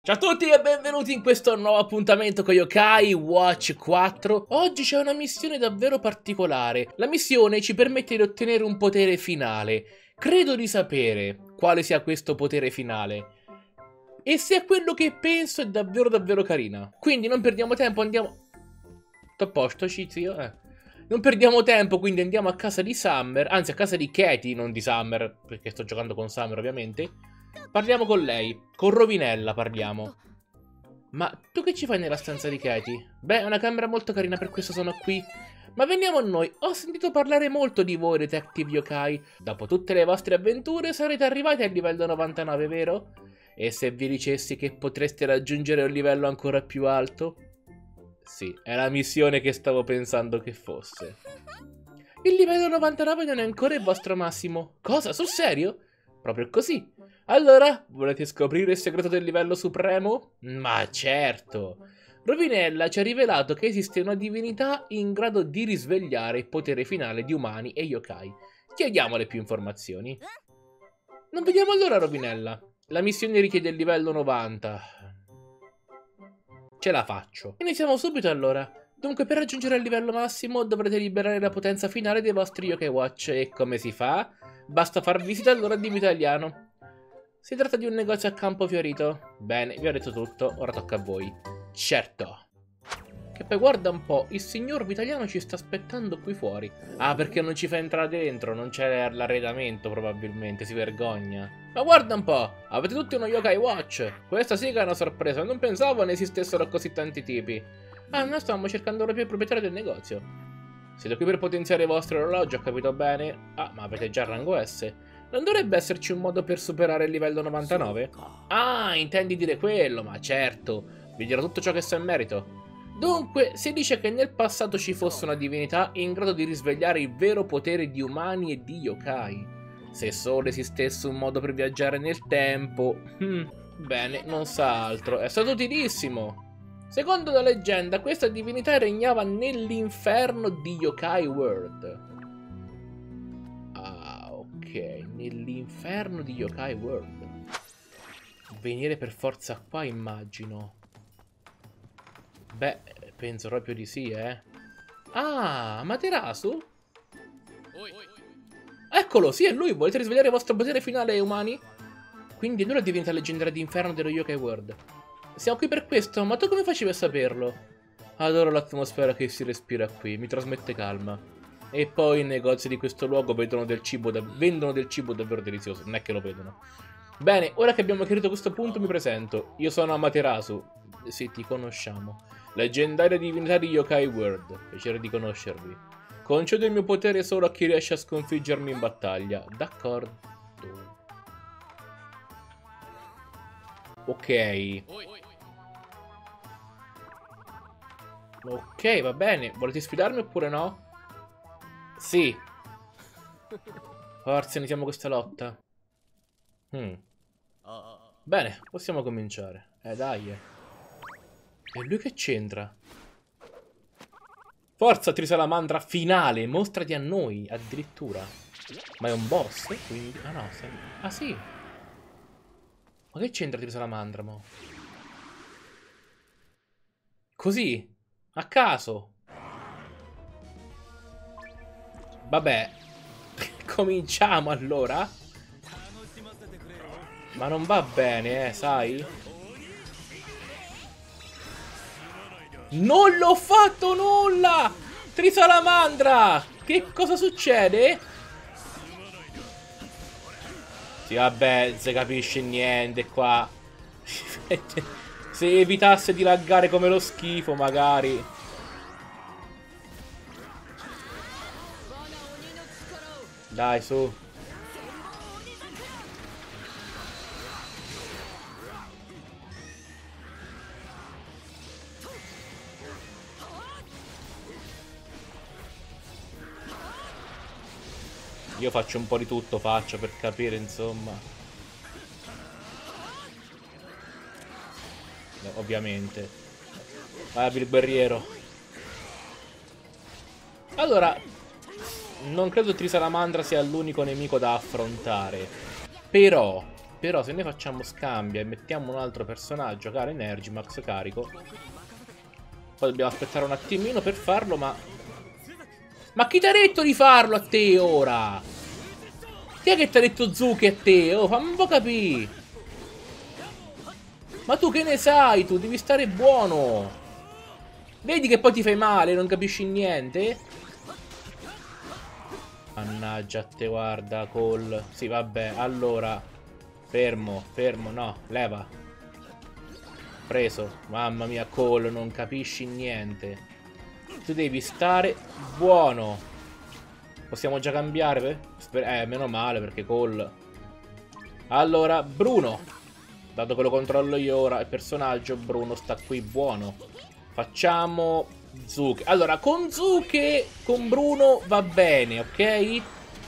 Ciao a tutti e benvenuti in questo nuovo appuntamento con Yokai Watch 4. Oggi c'è una missione davvero particolare. La missione ci permette di ottenere un potere finale. Credo di sapere quale sia questo potere finale. E se è quello che penso è davvero carina. Quindi non perdiamo tempo, andiamo... Tutto a posto, Cizio? Non perdiamo tempo, quindi andiamo a casa di Summer. Anzi, a casa di Katie, non di Summer, perché sto giocando con Summer ovviamente. Parliamo con lei, con Rovinella parliamo. Ma tu che ci fai nella stanza di Katie? Beh, è una camera molto carina, per questo sono qui. Ma veniamo a noi, ho sentito parlare molto di voi, Detective Yokai. Dopo tutte le vostre avventure sarete arrivati al livello 99, vero? E se vi dicessi che potreste raggiungere un livello ancora più alto? Sì, è la missione che stavo pensando che fosse. Il livello 99 non è ancora il vostro massimo. Cosa? Sul serio? Proprio così. Allora, volete scoprire il segreto del livello supremo? Ma certo! Rovinella ci ha rivelato che esiste una divinità in grado di risvegliare il potere finale di umani e yokai. Chiediamole più informazioni. Non vediamo allora, Rovinella. La missione richiede il livello 90. Ce la faccio. Iniziamo subito allora. Dunque, per raggiungere il livello massimo dovrete liberare la potenza finale dei vostri Yokai Watch. E come si fa? Basta far visita all'ora di Vitaliano. Si tratta di un negozio a Campo Fiorito. Bene, vi ho detto tutto, ora tocca a voi. Certo. Che poi guarda un po', il signor Vitaliano ci sta aspettando qui fuori. Ah, perché non ci fa entrare dentro, non c'è l'arredamento probabilmente, si vergogna. Ma guarda un po', avete tutti uno Yokai Watch. Questa sì che è una sorpresa, non pensavo ne esistessero così tanti tipi. Ah, noi stavamo cercando proprio il proprietario del negozio. Siete qui per potenziare i vostri orologi, ho capito bene? Ah, ma avete già il rango S. Non dovrebbe esserci un modo per superare il livello 99? Ah, intendi dire quello, ma certo. Vi dirò tutto ciò che so in merito. Dunque, si dice che nel passato ci fosse una divinità in grado di risvegliare il vero potere di umani e di yokai. Se solo esistesse un modo per viaggiare nel tempo... bene, non sa altro. È stato utilissimo. Secondo la leggenda, questa divinità regnava nell'inferno di Yokai World. Ah, ok, nell'inferno di Yokai World. Venire per forza qua, immagino. Beh, penso proprio di sì, eh. Ah, Amaterasu? Eccolo, sì, è lui. Volete risvegliare il vostro potere finale, umani? Quindi lui è la divinità leggendaria d'inferno dello Yokai World. Siamo qui per questo, ma tu come facevi a saperlo? Adoro l'atmosfera che si respira qui, mi trasmette calma. E poi i negozi di questo luogo vendono del cibo davvero delizioso, non è che lo vedono. Bene, ora che abbiamo chiarito questo punto mi presento. Io sono Amaterasu. Sì, ti conosciamo. Leggendaria divinità di Yokai World. Piacere di conoscervi. Concedo il mio potere solo a chi riesce a sconfiggermi in battaglia. D'accordo. Ok. Ok, va bene. Volete sfidarmi oppure no? Sì. Forza, iniziamo questa lotta. Bene, possiamo cominciare. Dai. E lui che c'entra? Forza, Trisalamandra finale. Mostrati a noi, addirittura. Ma è un boss? Quindi... Ah no, ah sì. Ma che c'entra Trisalamandra, mo? Così? A caso? Vabbè. Cominciamo allora. Ma non va bene, sai? Non l'ho fatto nulla! Trisalamandra! Che cosa succede? Sì, vabbè, non si capisce niente qua. Se evitasse di laggare come lo schifo, magari. Dai, su. Io faccio un po' di tutto, faccio per capire, insomma. Ovviamente. Vai, il guerriero. Allora, non credo Trisalamandra sia l'unico nemico da affrontare. Però, Però se ne facciamo scambio e mettiamo un altro personaggio, caro Energy, Max carico. Poi dobbiamo aspettare un attimino per farlo, ma... Ma chi ti ha detto di farlo a te ora? Chi è che ti ha detto Zuki a te? Oh, fammi un po' capire. Ma tu che ne sai? Tu devi stare buono. Vedi che poi ti fai male, non capisci niente? Mannaggia a te, guarda, Cole. Sì, vabbè, allora. Fermo, fermo, no, leva. Preso. Mamma mia, Cole, non capisci niente. Tu devi stare buono. Possiamo già cambiare? Meno male perché Cole. Allora, Bruno. Dato che lo controllo io ora, il personaggio Bruno sta qui buono. Facciamo Zuke. Allora, con Zuke, con Bruno va bene, ok?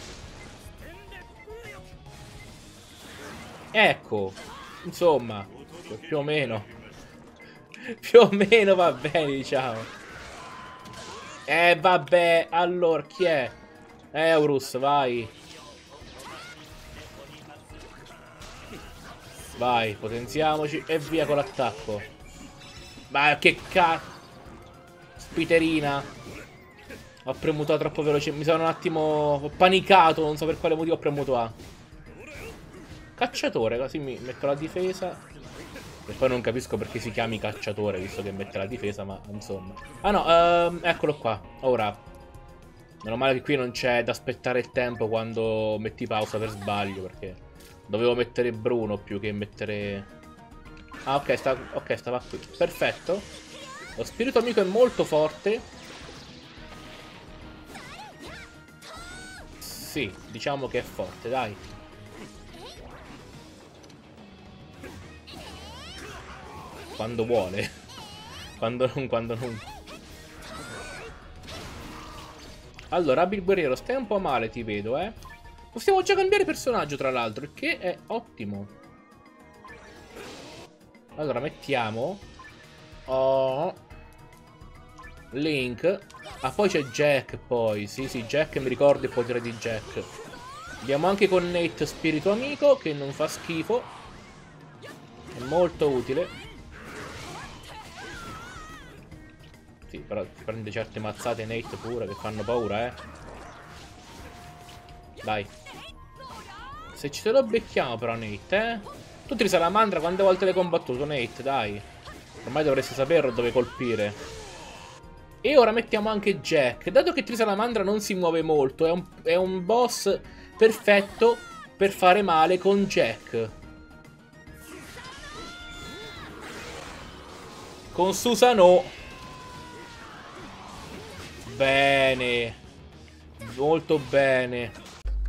Ecco. Insomma, più o meno. Più o meno va bene, diciamo. Vabbè, allora, chi è? Eurus, vai. Vai, potenziamoci e via con l'attacco. Ma che cazzo. Spiterina. Ho premuto A troppo veloce. Mi sono un attimo... Ho panicato, non so per quale motivo ho premuto A. Cacciatore, così mi metto la difesa. E poi non capisco perché si chiami cacciatore, visto che mette la difesa, ma insomma. Ah no, eccolo qua. Ora. Meno male che qui non c'è da aspettare il tempo quando metti pausa per sbaglio, perché dovevo mettere Bruno più che mettere... Ah, ok, stava qui. Perfetto. Lo spirito amico è molto forte. Sì, diciamo che è forte, dai. Quando vuole. Quando non. Allora, Abil Guerriero, stai un po' male, ti vedo, eh. Possiamo già cambiare personaggio, tra l'altro, il che è ottimo. Allora, mettiamo... Oh... Link. Ah, poi c'è Jack, poi. Sì, Jack, mi ricordo il potere di Jack. Abbiamo anche con Nate Spirito Amico, che non fa schifo. È molto utile. Sì, però prende certe mazzate Nate pure, che fanno paura, eh. Dai. Se ce lo becchiamo però Nate, eh. Tu Trisalamandra quante volte l'hai combattuto, Nate? Dai. Ormai dovresti saperlo dove colpire. E ora mettiamo anche Jack. Dato che Trisalamandra non si muove molto, è un boss perfetto per fare male con Jack. Con Susano. Bene. Molto bene.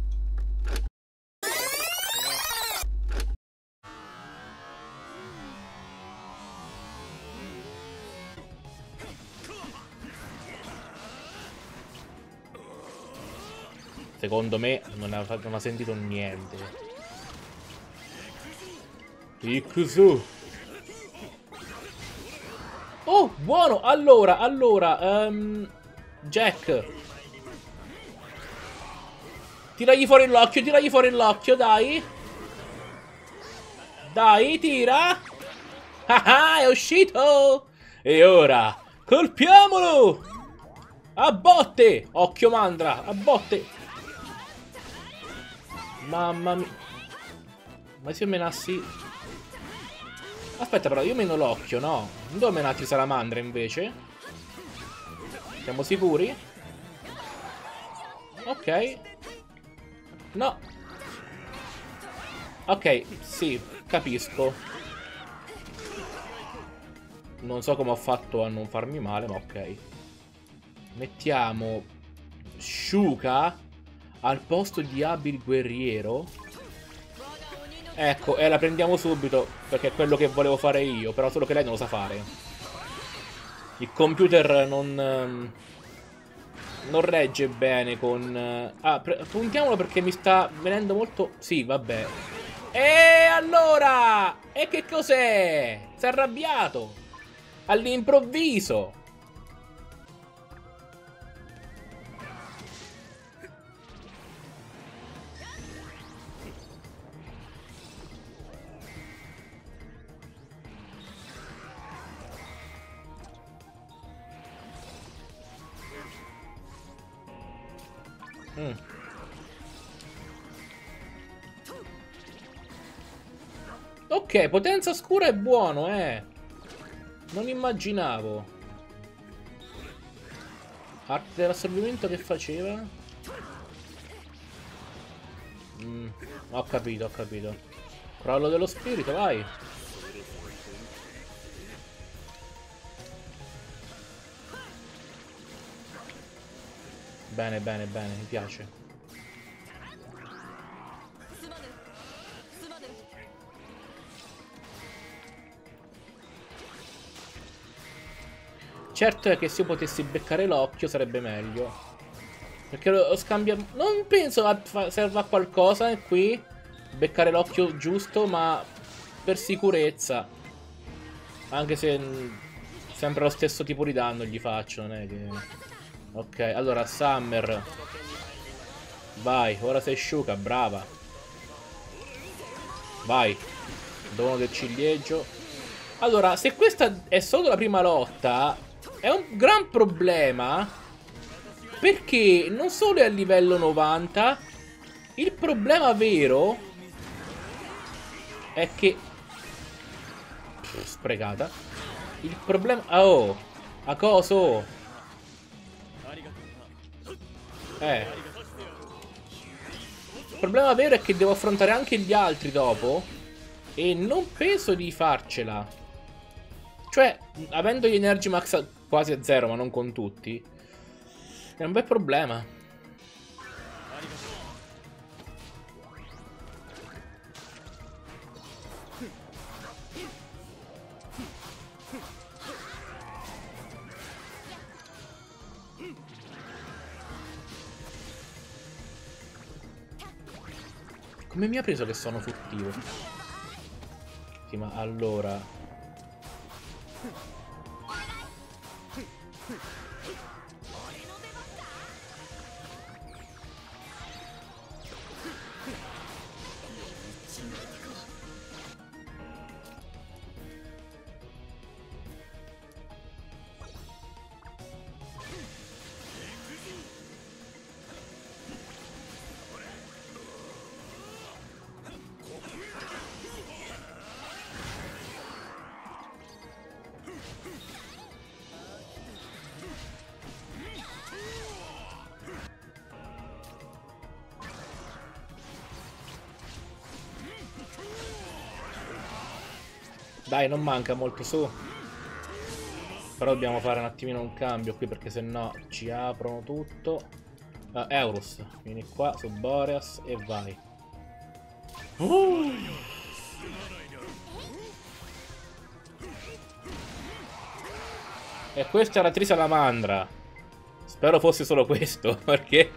Secondo me non ha sentito niente. Ikuzu. Oh, buono. Allora, Jack. Tiragli fuori l'occhio, dai. Dai, tira. Ah, è uscito. E ora, colpiamolo. A botte. Occhio mandra, a botte. Mamma mia. Ma se io menassi... Aspetta però, io meno l'occhio, no? Non devo menarti salamandra invece? Siamo sicuri? Ok. No. Ok, sì, capisco. Non so come ho fatto a non farmi male, ma ok. Mettiamo Shuka al posto di Abil Guerriero. Ecco, e la prendiamo subito, perché è quello che volevo fare io, però solo che lei non lo sa fare. Il computer non regge bene con... puntiamolo perché mi sta venendo molto... Sì, vabbè. E allora? E che cos'è? Si è arrabbiato. All'improvviso. Ok, potenza scura è buono, Non immaginavo. Arte dell'assorbimento che faceva? Ho capito, ho capito. Crollo dello spirito, vai. Bene, bene, bene, mi piace. Certo è che se io potessi beccare l'occhio sarebbe meglio. Perché lo scambia... Non penso serva a qualcosa qui. Beccare l'occhio giusto, ma per sicurezza. Anche se sempre lo stesso tipo di danno gli faccio, non è che... Ok, allora Summer. Vai, ora sei Shuka, brava. Vai. Dono del ciliegio. Allora, se questa è solo la prima lotta... È un gran problema, perché non solo è a livello 90, il problema vero è che... sprecata. Il problema... Oh, a coso? Il problema vero è che devo affrontare anche gli altri dopo, e non penso di farcela. Cioè, avendo gli Energy Max quasi a zero, ma non con tutti, è un bel problema. Come mi ha preso che sono furtivo? Sì, ma allora... Dai, non manca molto, su. Però dobbiamo fare un attimino un cambio qui, perché sennò ci aprono tutto. Eurus, vieni qua su Boreas e vai. E questa è la Trisalamandra. Spero fosse solo questo, perché...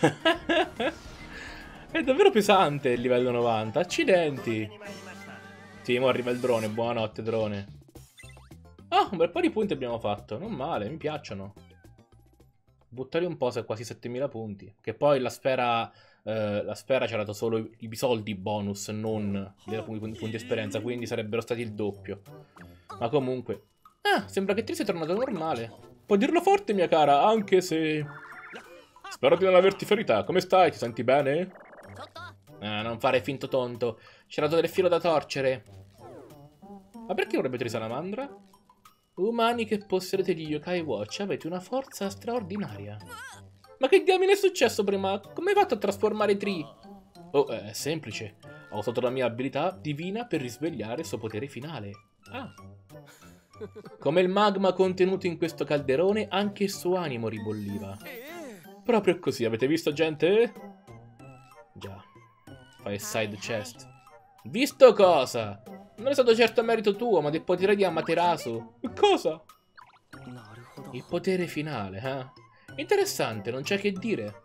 è davvero pesante il livello 90. Accidenti. Sì, mo arriva il drone, buonanotte drone. Ah, un bel po' di punti abbiamo fatto, non male, mi piacciono. Buttare un po' se quasi 7000 punti. Che poi la sfera ci ha dato solo i soldi bonus, non i punti esperienza, quindi sarebbero stati il doppio. Ma comunque... Ah, sembra che Tris è tornato normale. Puoi dirlo forte, mia cara, anche se... Spero di non averti ferita, come stai? Ti senti bene? Non fare finto tonto. C'è dato del filo da torcere. Ma perché vorrebbe Trisalamandra? Umani che possedete gli Yokai Watch, avete una forza straordinaria. Ma che diamine è successo prima? Come hai fatto a trasformare Tri? Oh, è semplice. Ho usato la mia abilità divina per risvegliare il suo potere finale. Ah. Come il magma contenuto in questo calderone, anche il suo animo ribolliva. Proprio così, avete visto, gente? Già. Fai side chest. Visto cosa? Non è stato certo merito tuo, ma del potere di Amaterasu. Cosa? Il potere finale, Interessante, non c'è che dire.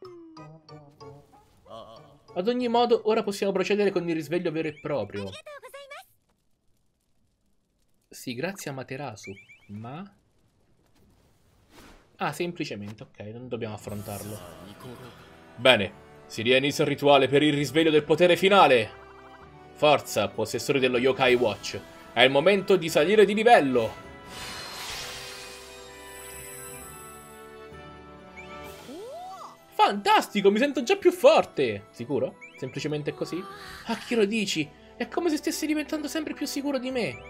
Ad ogni modo, ora possiamo procedere con il risveglio vero e proprio. Sì, grazie a Amaterasu. Ma... Ah, semplicemente, ok, non dobbiamo affrontarlo. Bene, si riinizia il rituale per il risveglio del potere finale. Forza, possessori dello Yokai Watch. È il momento di salire di livello. Fantastico, mi sento già più forte! Sicuro? Semplicemente così? A chi lo dici? È come se stessi diventando sempre più sicuro di me.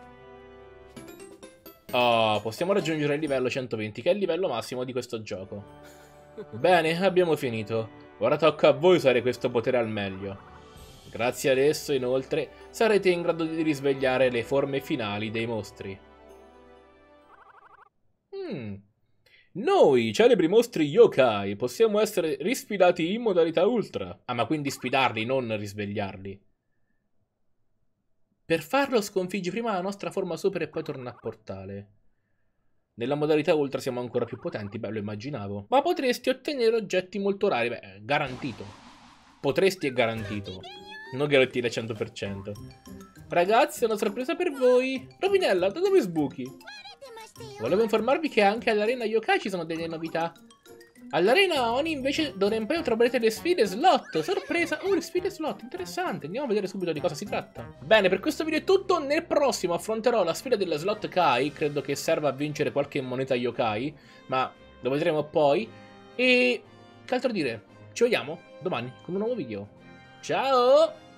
Oh, possiamo raggiungere il livello 120, che è il livello massimo di questo gioco. Bene, abbiamo finito. Ora tocca a voi usare questo potere al meglio. Grazie ad esso, inoltre, sarete in grado di risvegliare le forme finali dei mostri. Noi, celebri mostri yokai, possiamo essere risfidati in modalità ultra. Ah, ma quindi sfidarli, non risvegliarli. Per farlo sconfiggi prima la nostra forma super e poi torna a portale. Nella modalità ultra siamo ancora più potenti, beh, lo immaginavo. Ma potresti ottenere oggetti molto rari, beh, garantito. Potresti è garantito. Non garantire al 100%. Ragazzi, ho una sorpresa per voi. Rovinella, da dove sbuchi? Volevo informarvi che anche all'arena yokai ci sono delle novità. All'arena Oni invece d'ora in poi troverete le sfide slot. Sorpresa! Oh, le sfide slot, interessante. Andiamo a vedere subito di cosa si tratta. Bene, per questo video è tutto. Nel prossimo affronterò la sfida della slot Kai. Credo che serva a vincere qualche moneta yokai, ma lo vedremo poi. E che altro dire? Ci vediamo domani con un nuovo video. Ciao!